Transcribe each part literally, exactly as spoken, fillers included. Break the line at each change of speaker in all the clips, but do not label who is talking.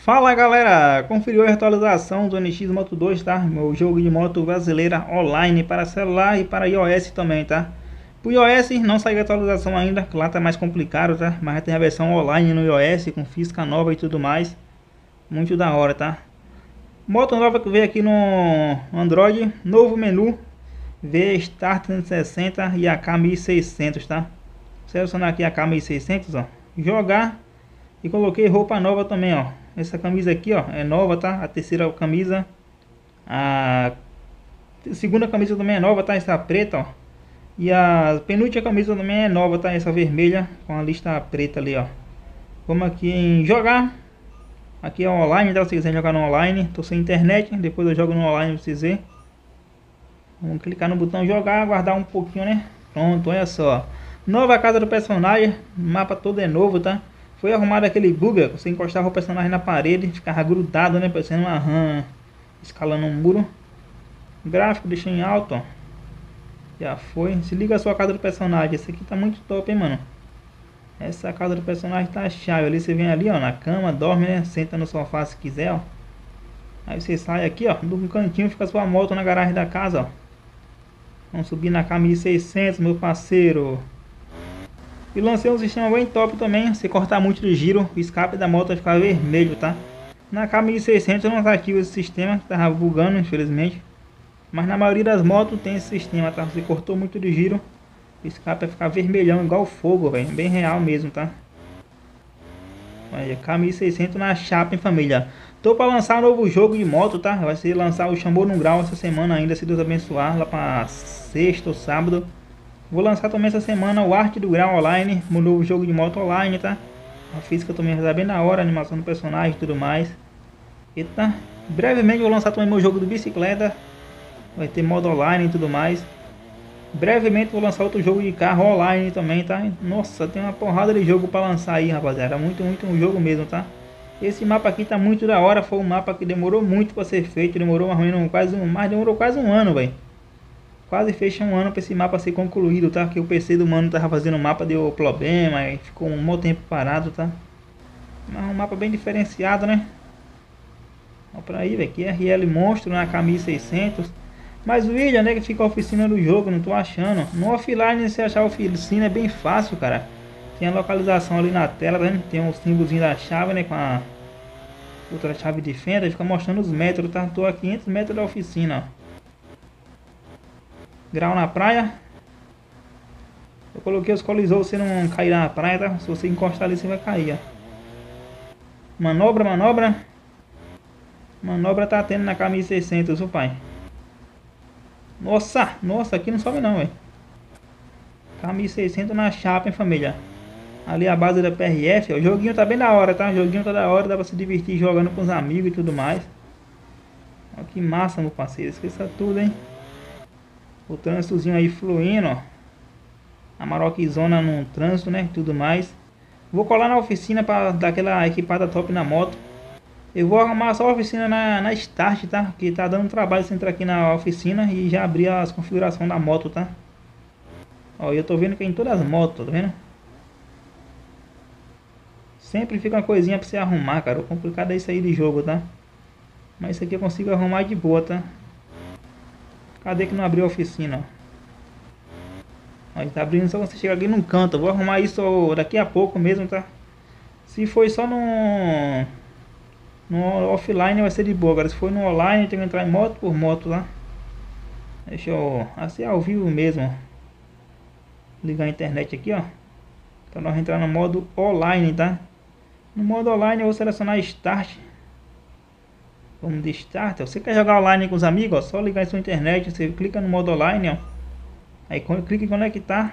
Fala galera, conferiu a atualização do N X Moto dois, tá? Meu jogo de moto brasileira online para celular e para iOS também, tá? Pro iOS não saiu a atualização ainda, lá tá mais complicado, tá? Mas já tem a versão online no iOS com física nova e tudo mais. Muito da hora, tá? Moto nova que veio aqui no Android, novo menu, V Start trezentos e sessenta e A K mil e seiscentos, tá? Selecionar aqui a K mil e seiscentos, ó, jogar e coloquei roupa nova também, ó. Essa camisa aqui, ó, é nova, tá? A terceira camisa, a segunda camisa também é nova, tá? Essa preta, ó. E a penúltima camisa também é nova, tá? Essa vermelha com a lista preta ali, ó. Vamos aqui em jogar. Aqui é online, tá? Se você quiser jogar no online, tô sem internet, depois eu jogo no online pra vocês verem. Vamos clicar no botão jogar, aguardar um pouquinho, né? Pronto, olha só. Nova casa do personagem, o mapa todo é novo, tá? Foi arrumado aquele bug, você encostava o personagem na parede, ficava grudado, né? Parecendo uma rã escalando um muro. Gráfico deixa em alto, ó. Já foi. Se liga a sua casa do personagem. Esse aqui tá muito top, hein, mano. Essa casa do personagem tá chave. Ali você vem ali, ó, na cama, dorme, né? Senta no sofá se quiser, ó. Aí você sai aqui, ó, do cantinho fica a sua moto na garagem da casa, ó. Vamos subir na K mil e seiscentos, meu parceiro. E lancei um sistema bem top também. Se cortar muito de giro, o escape da moto vai ficar vermelho, tá? Na K mil e seiscentos eu não ativo esse sistema, que tava bugando, infelizmente. Mas na maioria das motos tem esse sistema, tá? Se cortou muito de giro, o escape vai ficar vermelhão, igual fogo, velho. Bem real mesmo, tá? Olha, K mil e seiscentos na chapa, em família. Tô para lançar um novo jogo de moto, tá? Vai ser lançar o Chamou no Grau essa semana ainda, se Deus abençoar, lá para sexta ou sábado. Vou lançar também essa semana o Arte do Grau Online, um novo jogo de moto online, tá? A física também está bem na hora, a animação do personagem e tudo mais. Eita, brevemente vou lançar também meu jogo do bicicleta. Vai ter modo online e tudo mais. Brevemente vou lançar outro jogo de carro online também, tá? Nossa, tem uma porrada de jogo para lançar aí, rapaziada. Muito, muito um jogo mesmo, tá? Esse mapa aqui tá muito da hora. Foi um mapa que demorou muito para ser feito. Demorou mais ou menos quase um, mais demorou quase um ano, velho. Quase fecha um ano para esse mapa ser concluído, tá? Que o P C do mano tava fazendo o mapa, deu problema e ficou um bom tempo parado, tá? Mas um mapa bem diferenciado, né? Olha pra aí, velho. Aqui é R L Monstro na K mil e seiscentos. Mas o vídeo, né? Que fica a oficina do jogo, não tô achando. No offline, você achar a oficina é bem fácil, cara. Tem a localização ali na tela, né? Tem um símbolozinho da chave, né? Com a outra chave de fenda. Fica mostrando os metros, tá? Tô a quinhentos metros da oficina, ó. Grau na praia. Eu coloquei os colisores, você não cair na praia, tá? Se você encostar ali, você vai cair, ó. Manobra, manobra. Manobra tá tendo na K mil e seiscentos, o pai. Nossa, nossa, aqui não sobe não, velho. K mil e seiscentos na chapa, hein, família. Ali a base da P R F, ó. O joguinho tá bem da hora, tá? O joguinho tá da hora, dá pra se divertir jogando com os amigos e tudo mais. Ó, que massa, meu parceiro. Esqueça tudo, hein. O trânsitozinho aí fluindo, ó. A Maroquizona no trânsito, né? Tudo mais. Vou colar na oficina para dar aquela equipada top na moto. Eu vou arrumar só a oficina na, na Start, tá? Que tá dando trabalho você entrar aqui na oficina e já abrir as configurações da moto, tá? Ó, eu tô vendo que é em todas as motos, tá vendo? Sempre fica uma coisinha pra você arrumar, cara. O complicado é isso aí de jogo, tá? Mas isso aqui eu consigo arrumar de boa, tá? Cadê que não abriu a oficina? Ó, tá abrindo só quando você chega aqui num canto. Eu vou arrumar isso daqui a pouco mesmo, tá? Se foi só no, no offline vai ser de boa. Agora se for no online tem que entrar em moto por moto lá. Deixa eu... assim ao vivo mesmo. Ligar a internet aqui, ó. Pra nós entrar no modo online, tá? No modo online eu vou selecionar Start. Vamos de Start. Você quer jogar online com os amigos, ó, só ligar em sua internet, você clica no modo online, ó. Aí clica em conectar.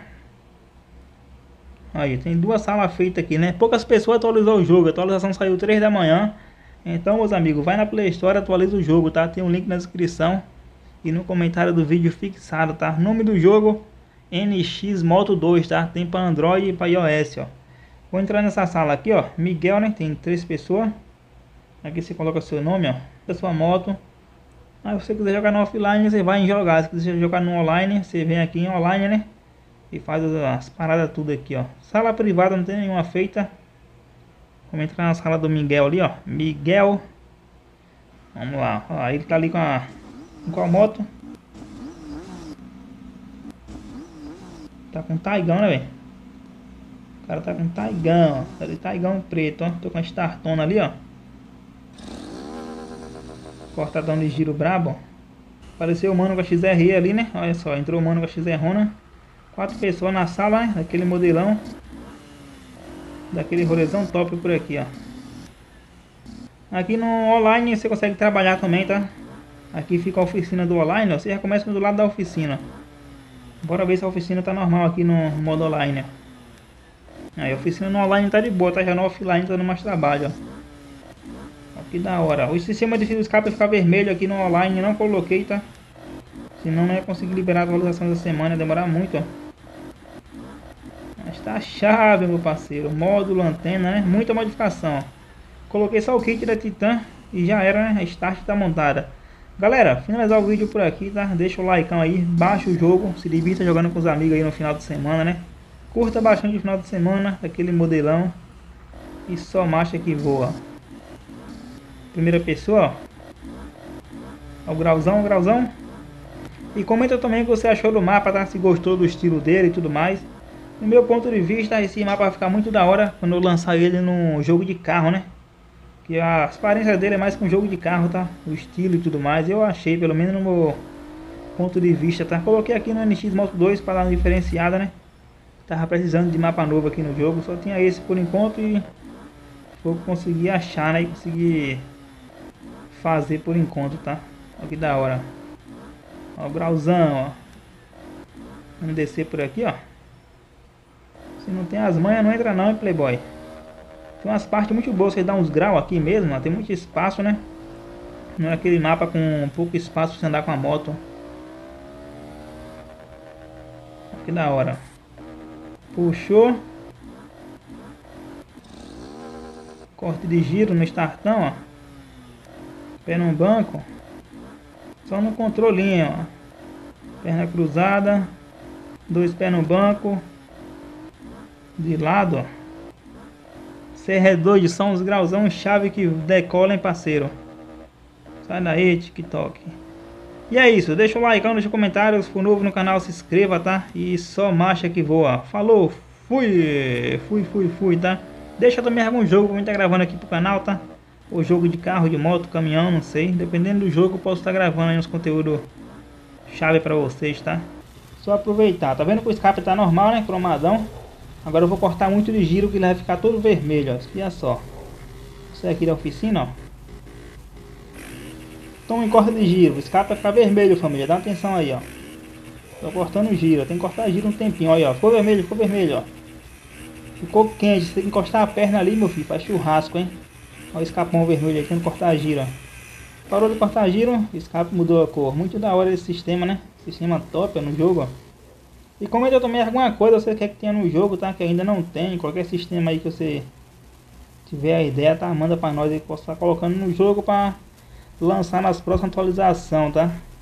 Aí tem duas salas feitas aqui, né? Poucas pessoas atualizou o jogo. A atualização saiu três da manhã. Então, meus amigos, vai na Play Store, atualiza o jogo, tá? Tem um link na descrição e no comentário do vídeo fixado, tá? Nome do jogo N X Moto dois, tá? Tem para Android e para iOS, ó. Vou entrar nessa sala aqui, ó. Miguel, né? Tem três pessoas. Aqui você coloca seu nome, ó, da sua moto. Aí se você quiser jogar no offline, você vai em jogar. Se quiser jogar no online, você vem aqui em online, né? E faz as paradas tudo aqui, ó. Sala privada não tem nenhuma feita. Vamos entrar na sala do Miguel ali, ó. Miguel. Vamos lá. Ó, ele tá ali com a... Com qual moto? Tá com um Taigão, né, velho? O cara tá com um Taigão, ó. Tá de Taigão preto, ó. Tô com a Startona ali, ó. Cortadão de giro brabo. Apareceu o mano com a X R E ali, né? Olha só, entrou o mano com a X R Rona. Quatro pessoas na sala, né? Daquele modelão. Daquele rolezão top por aqui, ó. Aqui no online você consegue trabalhar também, tá? Aqui fica a oficina do online, ó. Você já começa do lado da oficina. Bora ver se a oficina tá normal aqui no modo online, ó. Aí a oficina no online tá de boa, tá? Já no offline tá dando mais trabalho, ó. Que da hora. O sistema de fio escape ficar vermelho aqui no online não coloquei, tá? Senão não ia conseguir liberar a atualização da semana, ia demorar muito, ó. Mas tá chave, meu parceiro. Módulo, antena, né? Muita modificação, ó. Coloquei só o kit da Titan e já era, né? A start tá montada. Galera, finalizar o vídeo por aqui, tá? Deixa o like aí, baixa o jogo, se divirta jogando com os amigos aí no final de semana, né? Curta bastante o final de semana, daquele modelão. E só marcha que voa. Primeira pessoa, ó. O grauzão, o grauzão. E comenta também o que você achou do mapa, tá? Se gostou do estilo dele e tudo mais. No meu ponto de vista, esse mapa vai ficar muito da hora quando eu lançar ele no jogo de carro, né? Que a aparência dele é mais que um jogo de carro, tá? O estilo e tudo mais. Eu achei, pelo menos no meu ponto de vista, tá? Coloquei aqui no N X Moto dois para dar uma diferenciada, né? Tava precisando de mapa novo aqui no jogo. Só tinha esse por enquanto e vou conseguir achar, né? E conseguir fazer por enquanto, tá? Olha que da hora. Ó o grauzão, ó. Vamos descer por aqui, ó. Se não tem as manhas, não entra não, hein, playboy. Tem umas partes muito boas, você dá uns graus aqui mesmo, ó. Tem muito espaço, né? Não é aquele mapa com pouco espaço pra você andar com a moto. Olha que da hora. Puxou. Corte de giro no startão, ó. Pé no banco. Só no controlinho, ó. Perna cruzada. Dois pés no banco. De lado, ó. C R dois são os grauzão chave que decola, hein, parceiro. Sai daí, TikTok. E é isso. Deixa o like, deixa comentários. Se for novo no canal, se inscreva, tá? E só marcha que voa. Falou. Fui. Fui, fui, fui, tá? Deixa também algum jogo pra mim estar gravando aqui pro canal, tá? Ou jogo de carro, de moto, caminhão, não sei. Dependendo do jogo, eu posso estar gravando aí uns conteúdos chave pra vocês, tá? Só aproveitar. Tá vendo que o escape tá normal, né? Cromadão. Agora eu vou cortar muito de giro, que ele vai ficar todo vermelho, ó. Olha só. Isso aqui da oficina, ó. Toma em corta de giro. O escape vai ficar vermelho, família. Dá atenção aí, ó. Tô cortando o giro. Tem que cortar giro um tempinho. Olha, ó. Ficou vermelho, ficou vermelho, ó. Ficou quente. Você tem que encostar a perna ali, meu filho. Faz churrasco, hein? Olha o escapão vermelho aí, tendo que cortar giro, ó. Parou de cortar giro, o escape mudou a cor. Muito da hora esse sistema, né? Sistema top, ó, no jogo, ó. E comenta também alguma coisa que você quer que tenha no jogo, tá? Que ainda não tem. Qualquer sistema aí que você tiver a ideia, tá? Manda pra nós aí que posso estar colocando no jogo pra lançar nas próximas atualizações, tá?